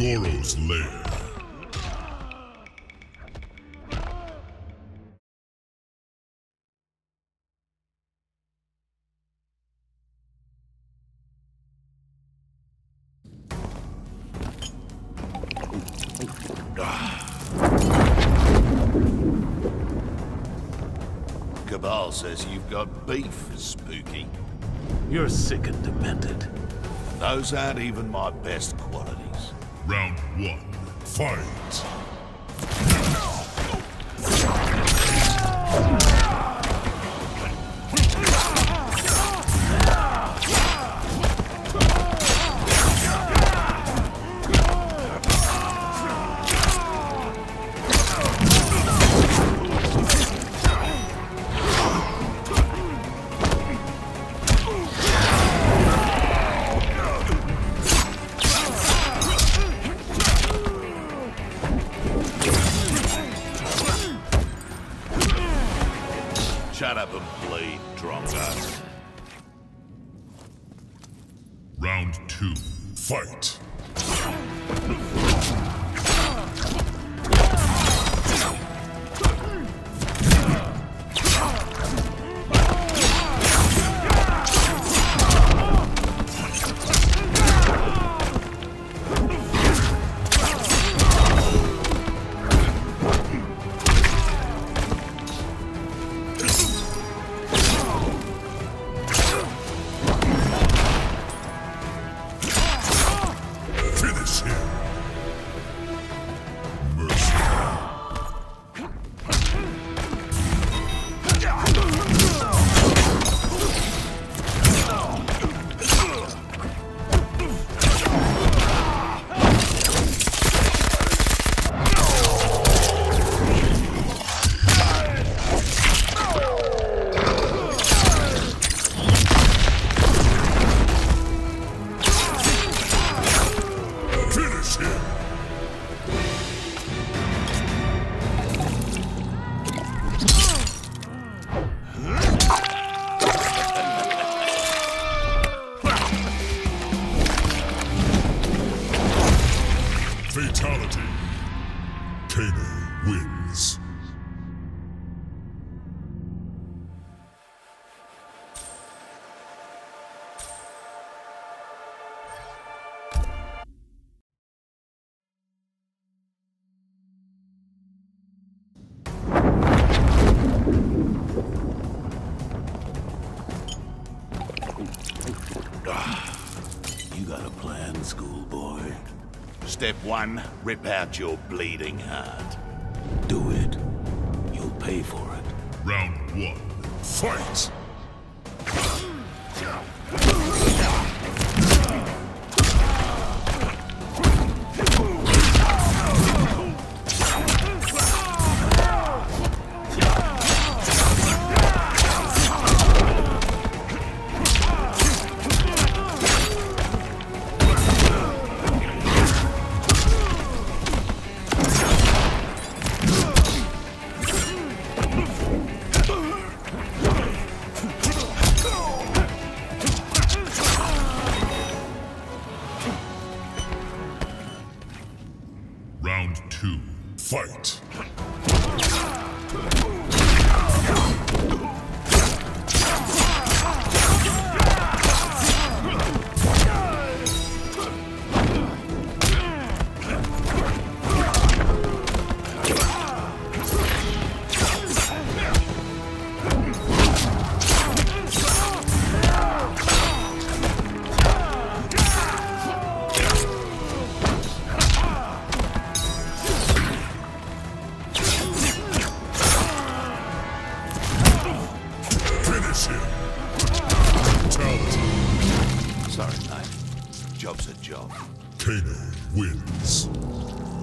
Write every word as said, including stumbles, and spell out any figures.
Goro's lair. Cabal says you've got beef, Spooky. You're sick and demented. Those aren't even my best qualities. Round one, fight! Shut up and bleed, Drongo. Round two, fight! Fatality. Kano wins. You got a plan, schoolboy? Step one, rip out your bleeding heart. Do it. You'll pay for it. Round one, fight! Round two, fight! Sorry, mate. Job's a job. Kano wins.